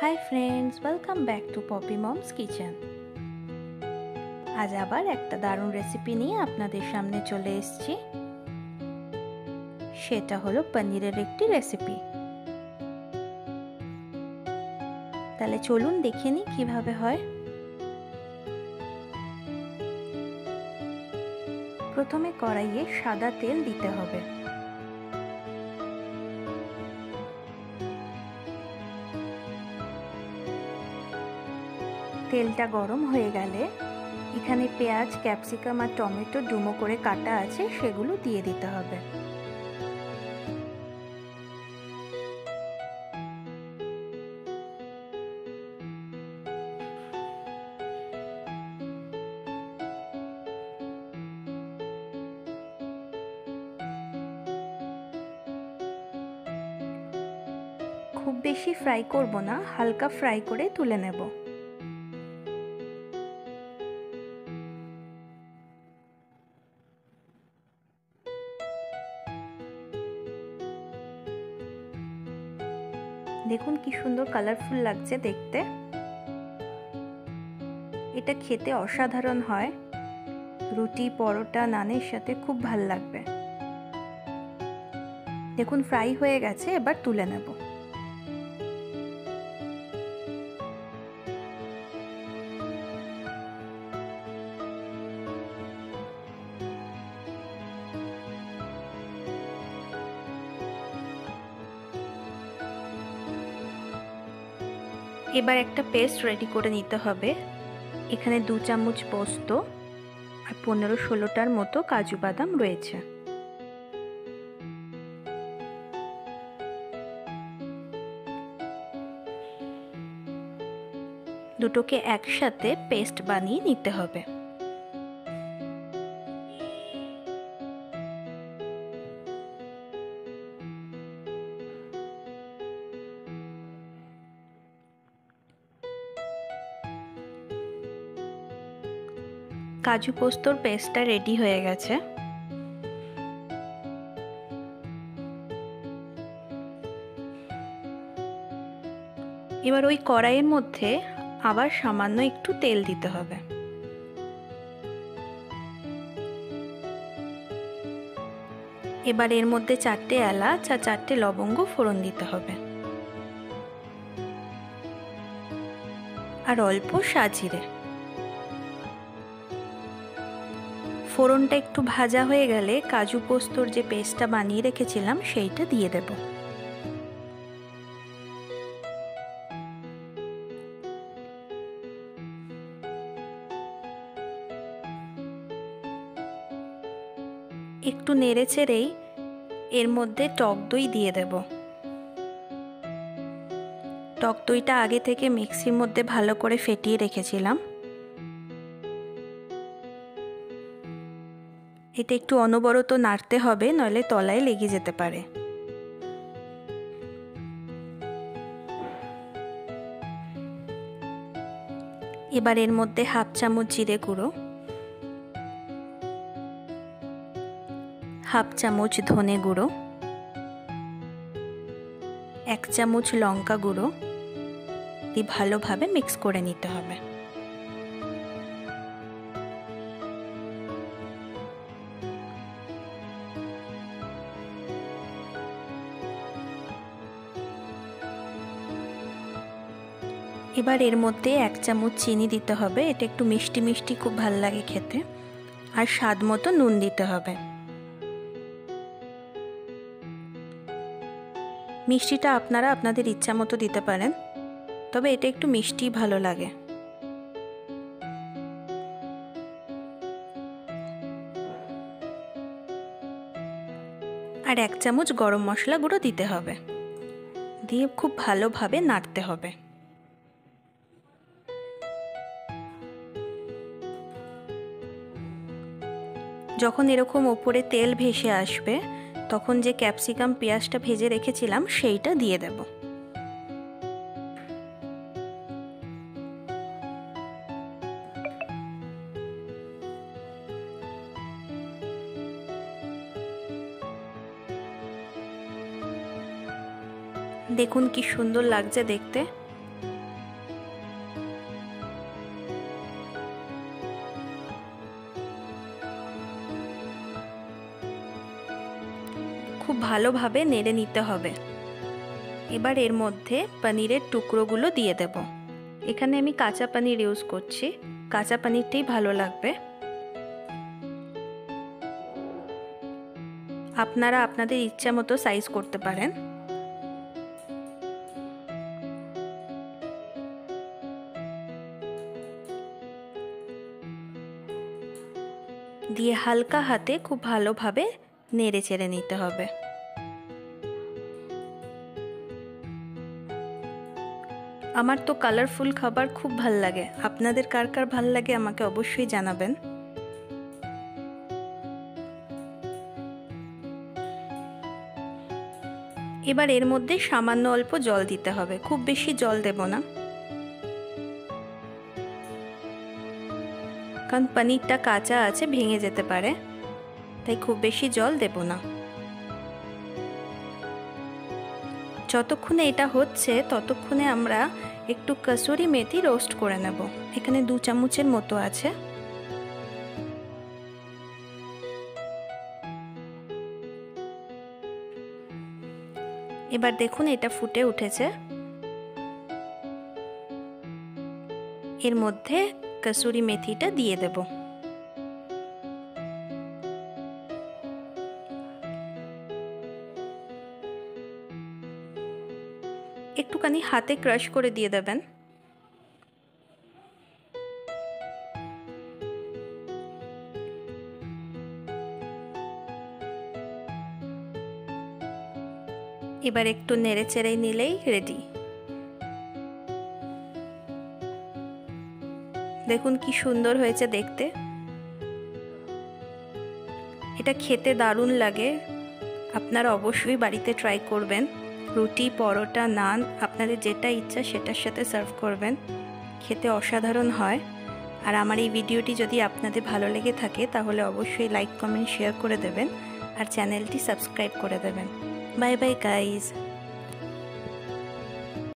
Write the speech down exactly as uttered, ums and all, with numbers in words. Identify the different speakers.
Speaker 1: High friends, welcome back to Poppy mom's kitchen. আজ আবার একটা দারুণ রেসিপি নিয়ে আপনাদের সামনে চলে এসেছি। সেটা হলো পনিরের একটি রেসিপি। তাহলে চলুন দেখে নিই কিভাবে হয়। প্রথমে কড়াইয়ে সাদা তেল দিতে হবে। তেলটা গরম হয়ে গেলে এখানে পেঁয়াজ, ক্যাপসিকাম আর টমেটো ডুমো করে কাটা আছে, সেগুলো দিয়ে দিতে হবে। খুব বেশি ফ্রাই করব না, হালকা ফ্রাই করে তুলে নেব। দেখুন কি সুন্দর কালারফুল লাগছে দেখতে। এটা খেতে অসাধারণ হয়, রুটি, পরোটা, নানের সাথে খুব ভাল লাগবে। দেখুন ফ্রাই হয়ে গেছে, এবার তুলে নেব। এবার একটা পেস্ট রেডি করে নিতে হবে। এখানে দু চামচ পোস্ত আর পনেরো ষোলোটার মতো কাজু বাদাম রয়েছে। দুটোকে একসাথে পেস্ট বানিয়ে নিতে হবে। কাজু পোস্তর পেস্টটা রেডি হয়ে গেছে। এবার ওই কড়াইয়ের মধ্যে আবার সামান্য একটু তেল দিতে হবে। এবার এর মধ্যে চারটে এলাচ আর চারটে লবঙ্গ ফোড়ন দিতে হবে, আর অল্প সাজিরে। ফোড়নটা একটু ভাজা হয়ে গেলে কাজু পোস্তর যে পেস্টটা বানিয়ে রেখেছিলাম সেইটা দিয়ে দেব। একটু নেড়ে চেড়েই এর মধ্যে টক দই দিয়ে দেব। টক দইটা আগে থেকে মিক্সির মধ্যে ভালো করে ফেটিয়ে রেখেছিলাম। এটা একটু অনবরত নাড়তে হবে, নইলে তলায় লেগে যেতে পারে। এবার এর মধ্যে হাফ চামচ জিরে গুঁড়ো, হাফ চামচ ধনে গুঁড়ো, এক চামচ লঙ্কা গুঁড়ো দিয়ে ভালোভাবে মিক্স করে নিতে হবে। এবার এর মধ্যে এক চামচ চিনি দিতে হবে। এটা একটু মিষ্টি মিষ্টি খুব ভালো লাগে খেতে। আর স্বাদ মতো নুন দিতে হবে। মিষ্টিটা আপনারা আপনাদের ইচ্ছা মতো দিতে পারেন, তবে এটা একটু মিষ্টি ভালো লাগে। আর এক চামচ গরম মশলা গুঁড়ো দিতে হবে, দিয়ে খুব ভালোভাবে নাড়তে হবে। যখন এরকম ওপরে তেল ভেসে আসবে, তখন যে ক্যাপসিকাম পেঁয়াজটা ভেজে রেখেছিলাম সেইটা দিয়ে দেব। দেখুন কি সুন্দর লাগছে দেখতে। ভালোভাবে নেড়ে নিতে হবে। এবার এর মধ্যে পনিরের টুকরোগুলো দিয়ে দেব। এখানে আমি কাঁচা পনির ইউজ করছি, কাঁচা পনিরটাই ভালো লাগবে। আপনারা আপনাদের ইচ্ছা মতো সাইজ করতে পারেন। দিয়ে হালকা হাতে খুব ভালোভাবে নেড়ে চেড়ে নিতে হবে। আমার তো কালারফুল খাবার খুব ভাল লাগে, আপনাদের কার কার ভাল লাগে আমাকে অবশ্যই জানাবেন। এবার এর মধ্যে সামান্য অল্প জল দিতে হবে, খুব বেশি জল দেব না, কারণ পনিরটা কাঁচা আছে, ভেঙে যেতে পারে, তাই খুব বেশি জল দেব না। যতক্ষণে এটা হচ্ছে ততক্ষণে আমরা একটু কসুরি মেথি রোস্ট করে নেব। এখানে দু চামচের মতো আছে। এবার দেখুন এটা ফুটে উঠেছে। এর মধ্যে কসুরি মেথিটা দিয়ে দেব। একটুখানি হাতে ক্রাশ করে দিয়ে দেবেন। এবার একটু নেড়ে চেড়ে নিলেই রেডি। দেখুন কি সুন্দর হয়েছে দেখতে। এটা খেতে দারুণ লাগে, আপনারা অবশ্যই বাড়িতে ট্রাই করবেন। রুটি, পরোটা, নান, আপনাদের যেটা ইচ্ছা সেটার সাথে সার্ভ করবেন, খেতে অসাধারণ হয়। আর আমার এই ভিডিওটি যদি আপনাদের ভালো লেগে থাকে তাহলে অবশ্যই লাইক, কমেন্ট, শেয়ার করে দেবেন আর চ্যানেলটি সাবস্ক্রাইব করে দেবেন। Bye bye guys.